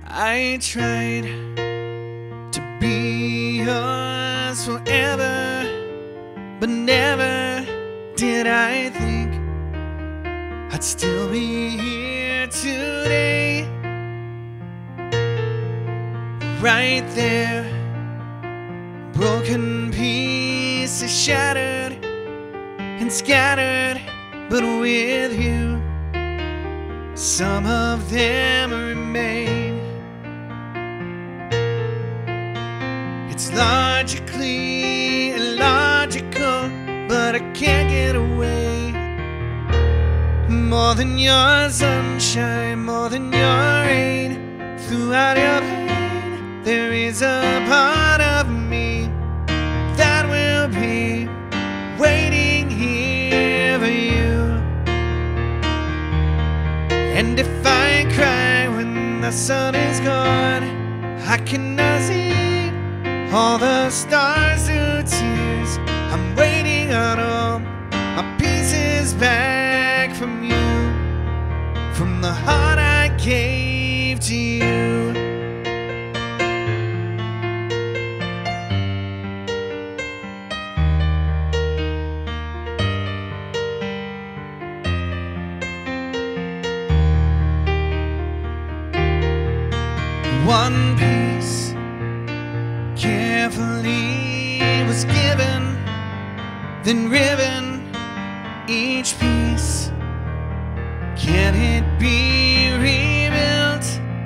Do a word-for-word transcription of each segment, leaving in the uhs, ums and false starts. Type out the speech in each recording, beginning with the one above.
I tried to be yours forever, but never did I think I'd still be here today. Right there, broken pieces shattered and scattered, but with you, some of them remain. It's logically illogical, but I can't get away. More than your sunshine, more than your rain, throughout your pain, there is a part of me that will be waiting here for you. And if I cry when the sun is gone, I cannot see all the stars through tears. I'm waiting on all my pieces back from you, from the heart I gave to you. One piece carefully was given, then riven. Each piece, can it be rebuilt?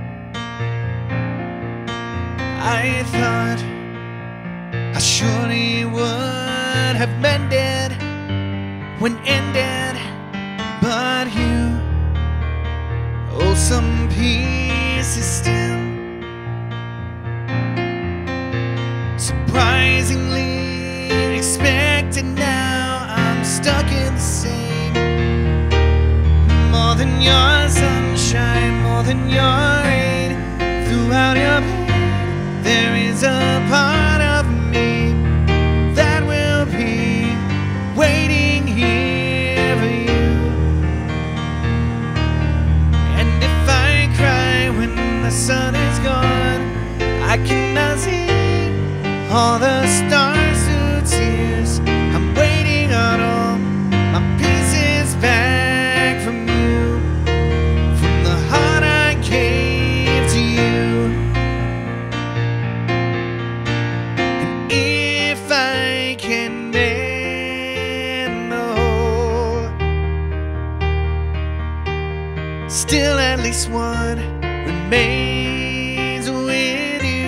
I thought I surely would have mended when ended, but you, oh, some pieces still. Surprisingly expected, now I'm stuck in the same. More than your sunshine, more than your rain, throughout your pain, there is a part of me that will be waiting here for you. And if I cry when the sun is gone, I cannot see all the stars through tears. I'm waiting on all my pieces back from you, from the heart I gave to you. And if I can mend the whole, still at least one remains with you.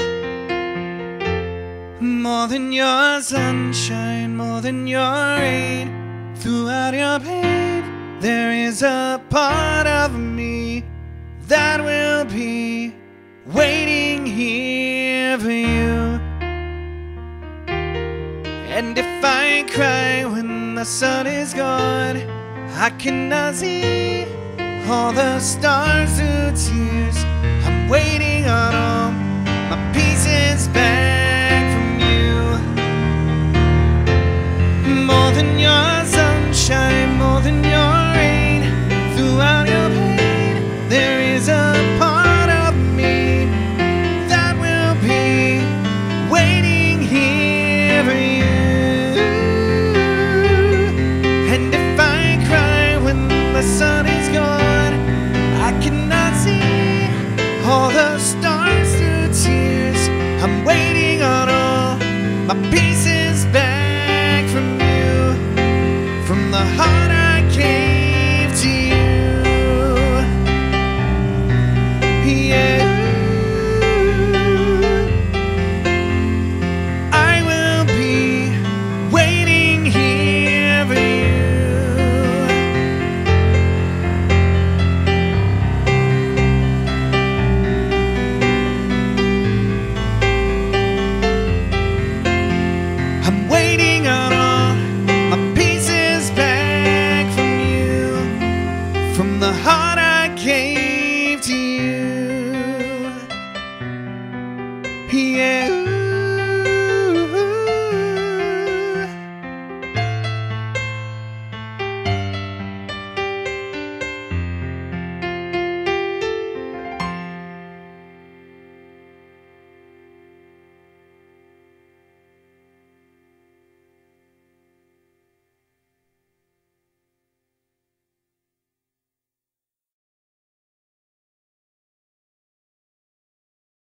More than your sunshine, more than your rain, throughout your pain, there is a part of me that will be waiting here for you. And if I cry when the sun is gone, I cannot see all the stars through tears. I'm waiting on all my pieces back